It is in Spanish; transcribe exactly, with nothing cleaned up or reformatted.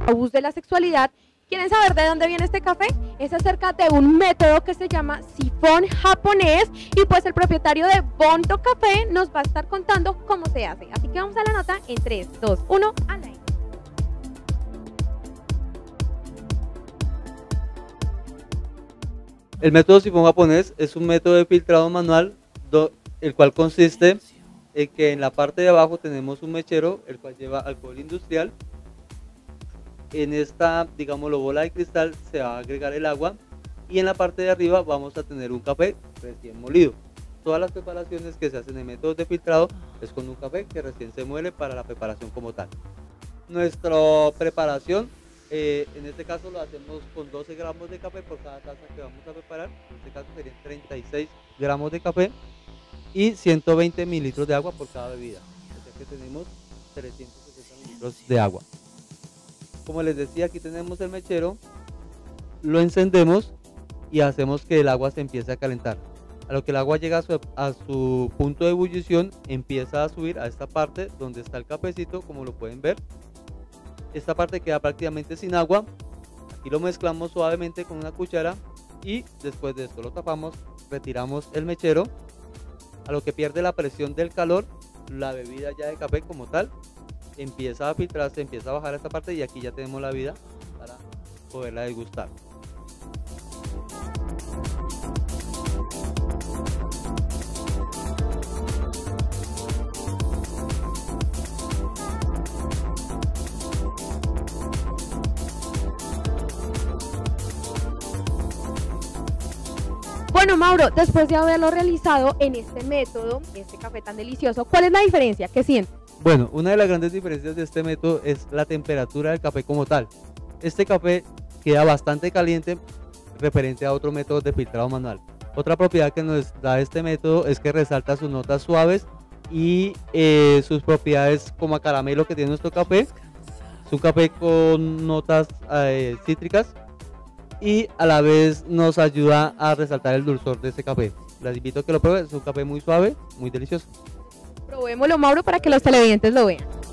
tabús de la sexualidad. ¿Quieren saber de dónde viene este café? Es acerca de un método que se llama sifón japonés y pues el propietario de Bonto Café nos va a estar contando cómo se hace. Así que vamos a la nota en tres, dos, uno, al aire. El método sifón japonés es un método de filtrado manual, do, el cual consiste en que en la parte de abajo tenemos un mechero, el cual lleva alcohol industrial. En esta, digámoslo, bola de cristal se va a agregar el agua y en la parte de arriba vamos a tener un café recién molido. Todas las preparaciones que se hacen en métodos de filtrado es con un café que recién se muele para la preparación como tal. Nuestra preparación, eh, en este caso lo hacemos con doce gramos de café por cada taza que vamos a preparar. En este caso serían treinta y seis gramos de café y ciento veinte mililitros de agua por cada bebida. O sea que tenemos trescientos sesenta mililitros de agua. Como les decía, aquí tenemos el mechero, lo encendemos y hacemos que el agua se empiece a calentar. A lo que el agua llega a su, a su punto de ebullición, empieza a subir a esta parte donde está el cafecito, como lo pueden ver. Esta parte queda prácticamente sin agua. Aquí lo mezclamos suavemente con una cuchara y después de esto lo tapamos, retiramos el mechero. A lo que pierde la presión del calor, la bebida ya de café como tal empieza a filtrarse, empieza a bajar esta parte y aquí ya tenemos la bebida para poderla degustar. Bueno, Mauro, después de haberlo realizado en este método, este café tan delicioso, ¿cuál es la diferencia? ¿Qué sientes? Bueno, una de las grandes diferencias de este método es la temperatura del café como tal. Este café queda bastante caliente referente a otros métodos de filtrado manual. Otra propiedad que nos da este método es que resalta sus notas suaves y eh, sus propiedades como a caramelo que tiene nuestro café. Es un café con notas eh, cítricas y a la vez nos ayuda a resaltar el dulzor de este café. Les invito a que lo prueben, es un café muy suave, muy delicioso. Probémoslo, Mauro, para que los televidentes lo vean.